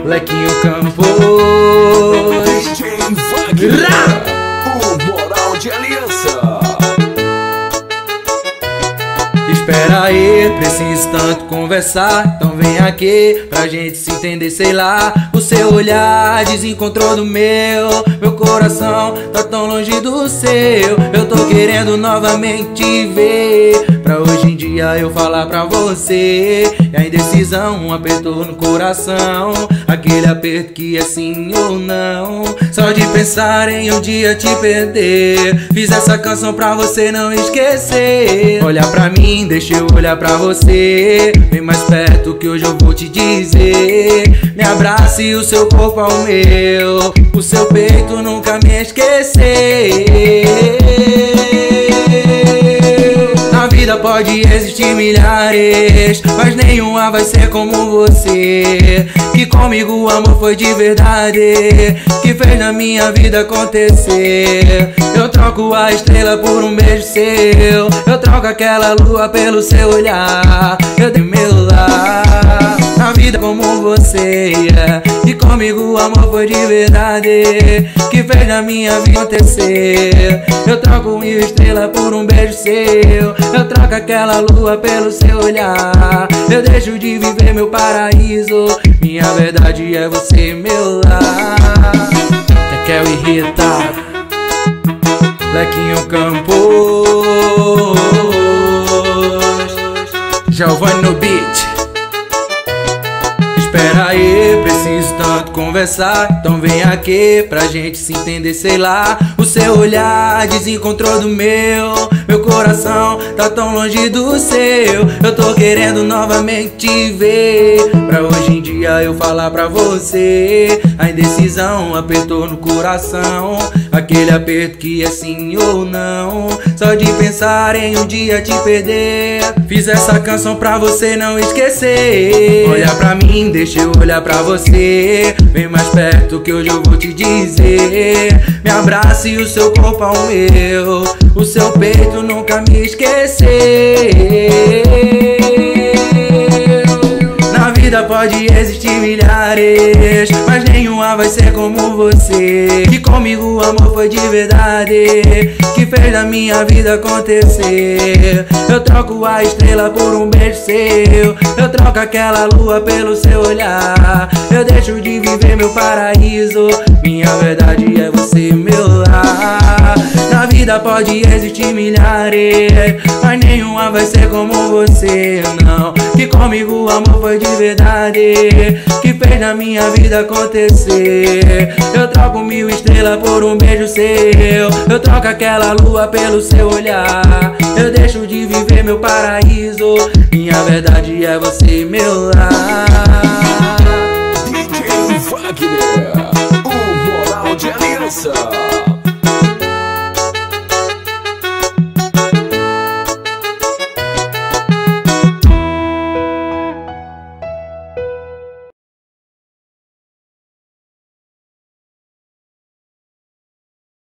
Lequinho Campos, DJ Wagner, o Moral de Aliança. Espera aí, preciso tanto conversar. Então vem aqui pra gente se entender, sei lá. O seu olhar desencontrou do meu. Meu coração tá tão longe do seu. Eu tô querendo novamente te ver, pra hoje em dia eu falar pra você. E a indecisão, um aperto no coração, aquele aperto que é sim ou não. Só de pensar em um dia te perder, fiz essa canção pra você não esquecer. Olha pra mim, deixa eu olhar pra você. Vem mais perto que hoje eu vou te dizer. Me abrace, o seu corpo ao meu, o seu peito nunca me esquecer. Na vida pode existir milhares, mas nenhuma vai ser como você. Que comigo o amor foi de verdade, que fez na minha vida acontecer. Eu troco a estrela por um beijo seu, eu troco aquela lua pelo seu olhar. Eu dei meu lar na vida como você, que comigo o amor foi de verdade, que fez na minha vida acontecer. Eu troco uma estrela por um beijo seu, eu troco aquela lua pelo seu olhar. Eu deixo de viver meu paraíso, minha verdade é você, meu lar. Quer irritar, Lequinho Campos, Giovanni no beat. Espera aí, preciso tanto conversar. Então vem aqui pra gente se entender, sei lá. O seu olhar desencontrou do meu. Meu coração tá tão longe do seu. Eu tô querendo novamente te ver, pra hoje em dia eu falar pra você. A indecisão apertou no coração, aquele aperto que é sim ou não. Só de pensar em um dia te perder, fiz essa canção pra você não esquecer. Olha pra mim, deixa eu olhar pra você. Vem mais perto que hoje eu vou te dizer. Me abrace, o seu corpo ao meu, o seu peito nunca me esquecer. Na vida pode existir milhares, mas nenhuma vai ser como você. Que comigo o amor foi de verdade, que fez na minha vida acontecer. Eu troco a estrela por um beijo seu, eu troco aquela lua pelo seu olhar. Eu deixo de viver meu paraíso, minha verdade é você, meu lar. Na vida pode existir milhares, mas nenhuma vai ser como você, não. Que comigo o amor foi de verdade, que fez na minha vida acontecer. Eu troco 1000 estrelas por um beijo seu, eu troco aquela lua pelo seu olhar. Eu deixo de viver meu paraíso, minha verdade é você, meu lar.